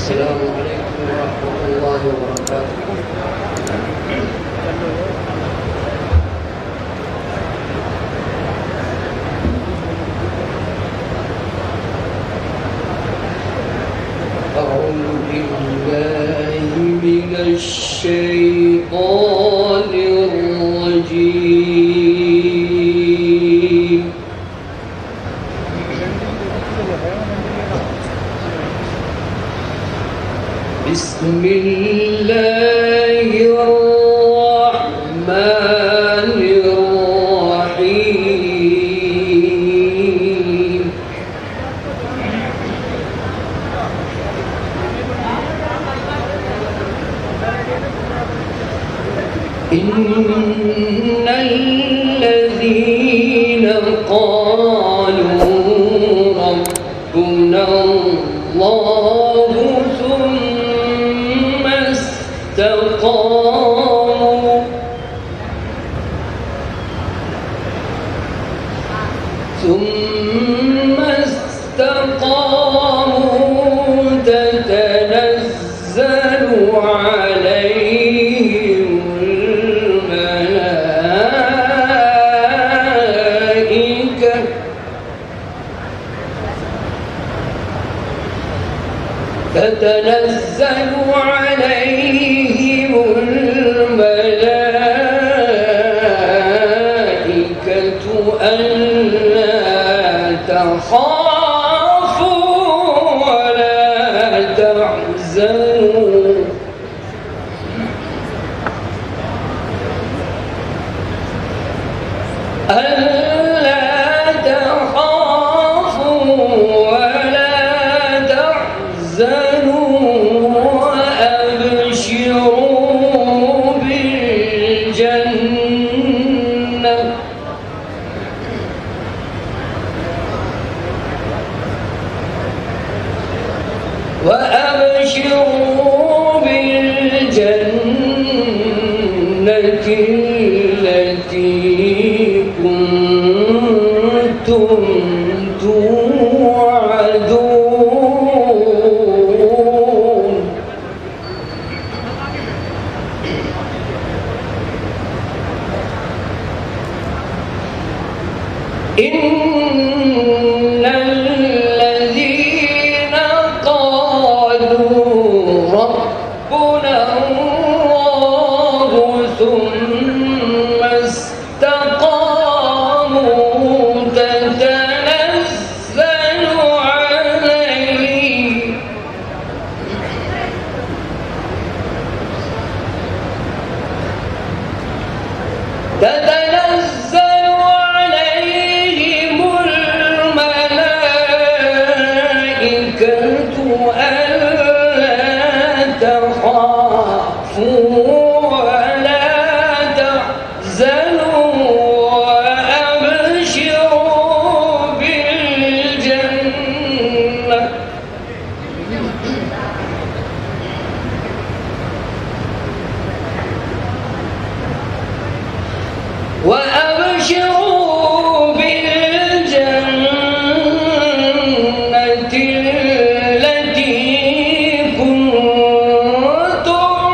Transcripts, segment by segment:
السلام عليكم ورحمة الله وبركاته. أعوذ بالله من الشيطان الرجيم. بسم الله الرحمن الرحيم. إن الذين قالوا ربنا الله ثم استقاموا تتنزل عليهم الملائكة ألا تخافوا ولا تحزنوا وأبشروا بالجنة التي كنتم توعدون. إن الذين قالوا ربنا الله ثم استقاموا تتنزل عليهم الملائكة ألا تخافوا ولا تحزنوا وأبشروا بالجنة التي كنتم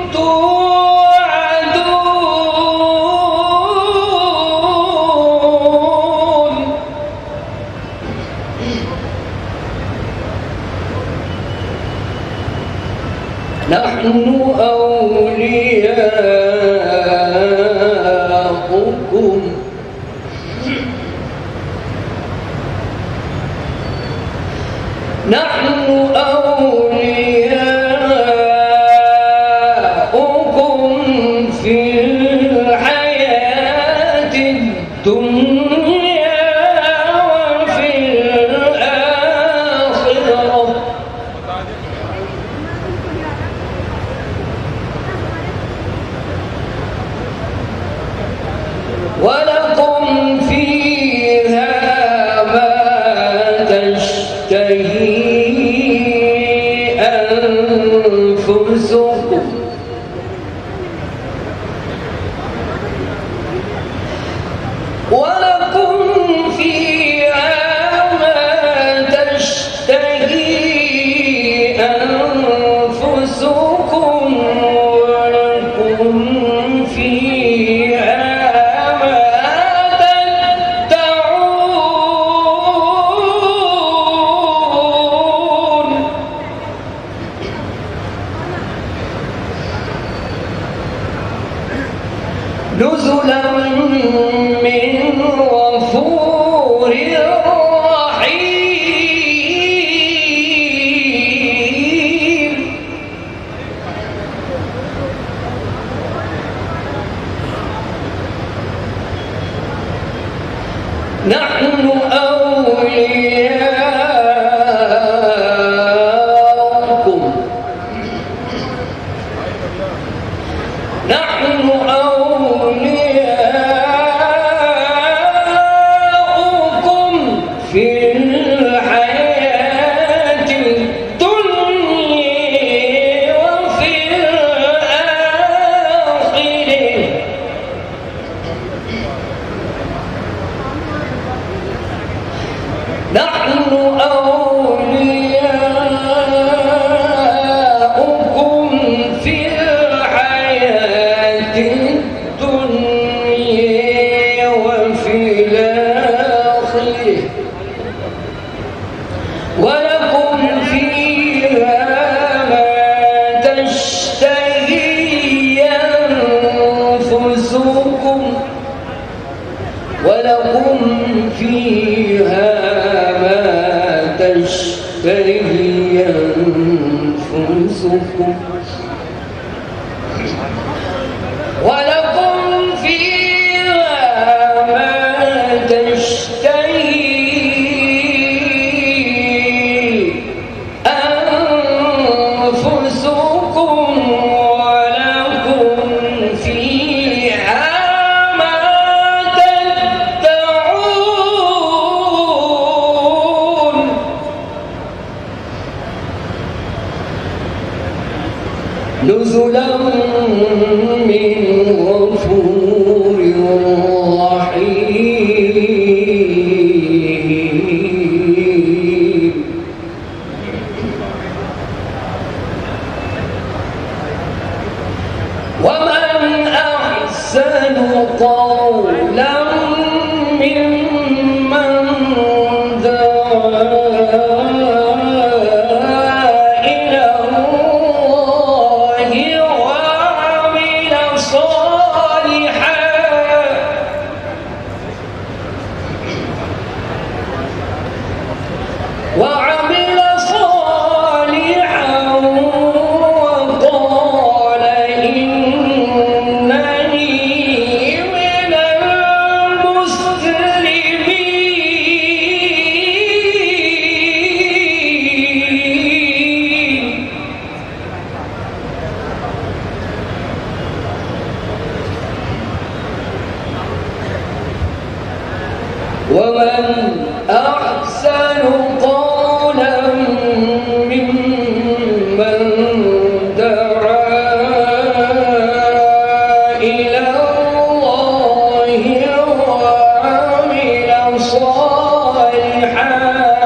توعدون. نحن أولياؤكم في الحياة الدنيا وفي الآخرة ولكم فيها ما تشتهي أنفسكم أنفسكم ولكم فيها ما تدعون نزلا من غفور رحيم نحن أولياؤكم نحن أولياؤكم في الحياة الدنيا وفي الآخرة نحن أولياؤكم في الحياة الدنيا وفي الآخرة ولكم فيها ما تشتهي أنفسكم ولكم فيها ما تشتهي أنفسكم ولكم فيها ما تشتهي أنفسكم ولكم فيها ما تدعون نزلا من غفور رحيم ومن أحسن قولا ممن دعا إلى الله وعمل صالحا وقال إنني من المسلمين ومن أحسن قولا ممن دعا إلى الله وعمل صالحا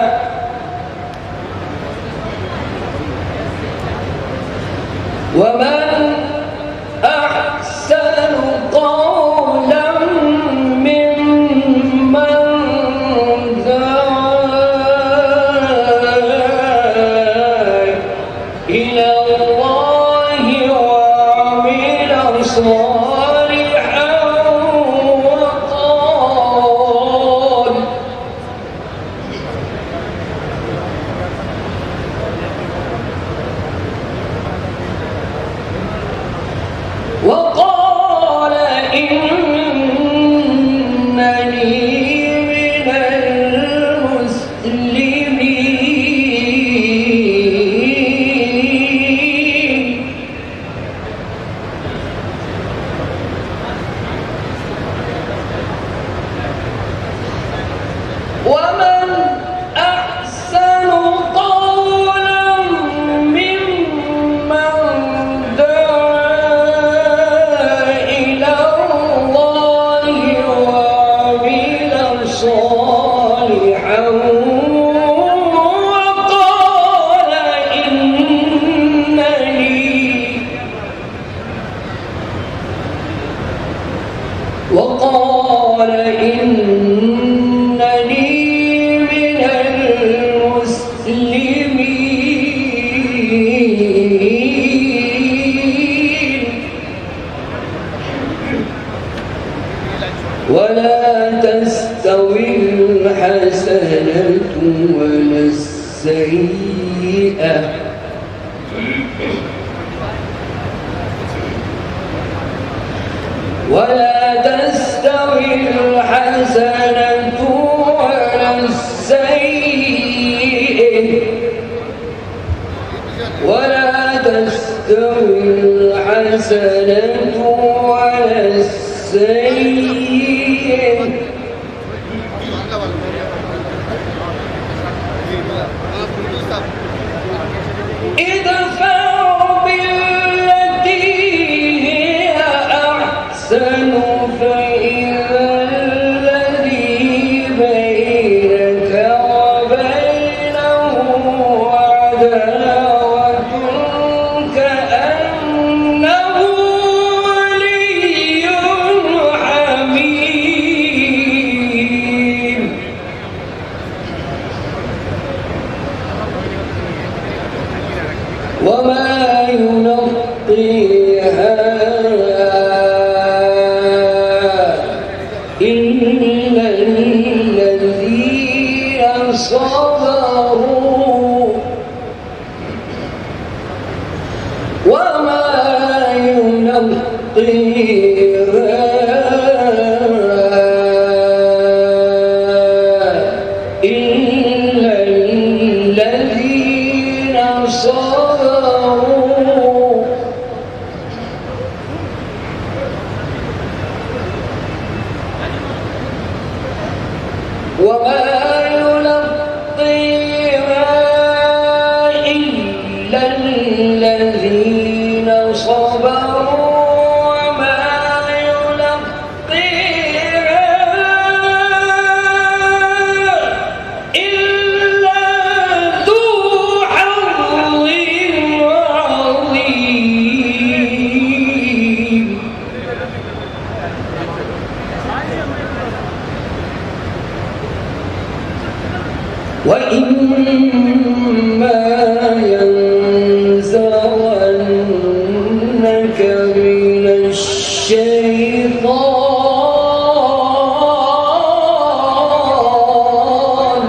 ومن أحسن قولا ممن دعا إلى الله وعمل صالحا وقال إنني من المسلمين السيئة ولا تستوي الحسنة ولا السيئة ولا تستوي الحسنة ولا السيئة ادفع بالتي هي أحسن فإذا الذي بينك وبينه عداوة كأنه ولي حميم وما يلقيها إلا الذين صبروا وما يلقيها إلا الذين صبروا وما يلقيها إلا الذين صبروا وما يلقيها إلا ذو حظ عظيم وإما ينزغنك من الشيطان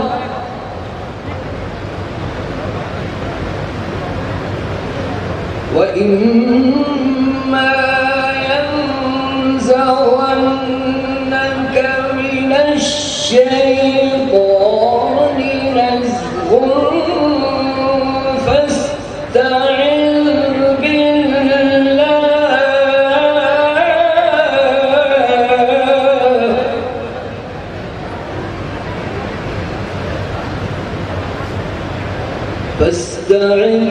وإما ينزغنك من الشيطان نزغ فاستعذ بالله فاستعذ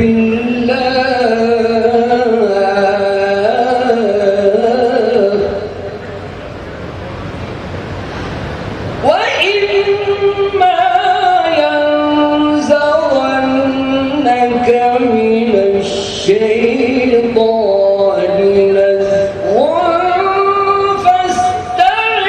بالله وإما ينزغنك من الشيطان نزغ فاستعذ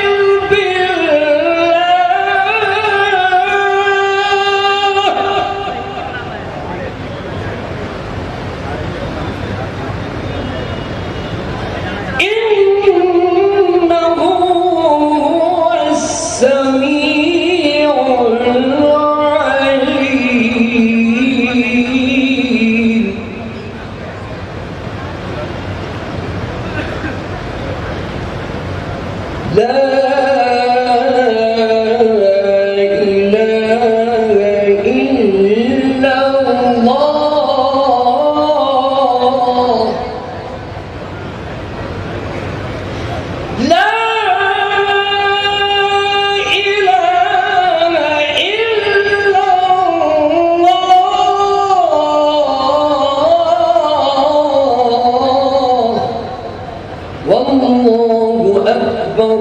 بالله إنه هو السميع العليم لا إله إلا الله لا إله إلا الله والله أكبر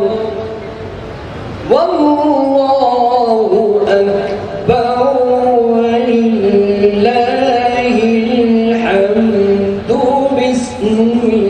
والله أكبر ولله الحمد بسم الله